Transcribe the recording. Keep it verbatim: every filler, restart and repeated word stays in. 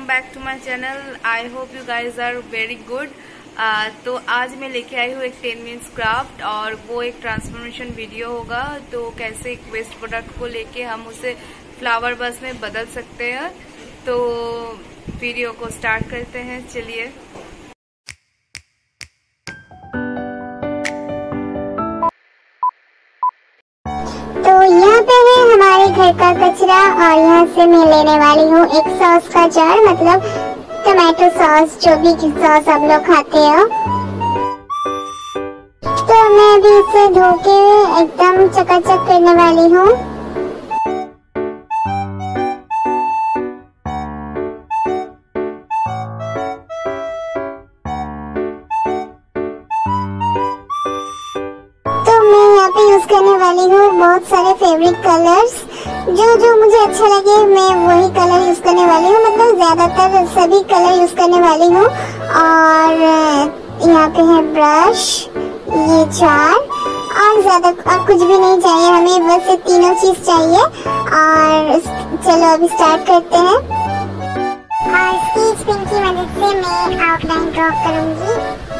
Welcome back to my channel. I hope you guys are very good. तो आज मैं लेके आई हूँ एक टेन मिनट्स क्राफ्ट और वो एक ट्रांसफॉर्मेशन वीडियो होगा। तो कैसे एक वेस्ट प्रोडक्ट को लेके हम उसे फ्लावर बस में बदल सकते हैं। तो वीडियो को स्टार्ट करते हैं, चलिए। तो यहाँ पे है हमारे घर का कचरा और यहाँ से मैं लेने वाली हूँ एक सॉस का जार, मतलब टमाटो सॉस, जो भी सॉस आप लोग खाते हो। तो मैं अभी इसे धो के एकदम चकाचक करने वाली हूँ। यूज करने वाली हूँ बहुत सारे फेवरेट कलर्स, जो जो मुझे अच्छा लगे मैं वही कलर यूज करने वाली हूँ, मतलब ज्यादातर सभी कलर यूज करने वाली हूँ। और यहाँ पे है ब्रश, ये जार, और ज्यादा और कुछ भी नहीं चाहिए हमें, बस ये तीनों चीज चाहिए। और चलो अभी स्टार्ट करते हैं। और स्केच पेन की मदद से मैं आउटलाइन ड्रॉ करूंगी।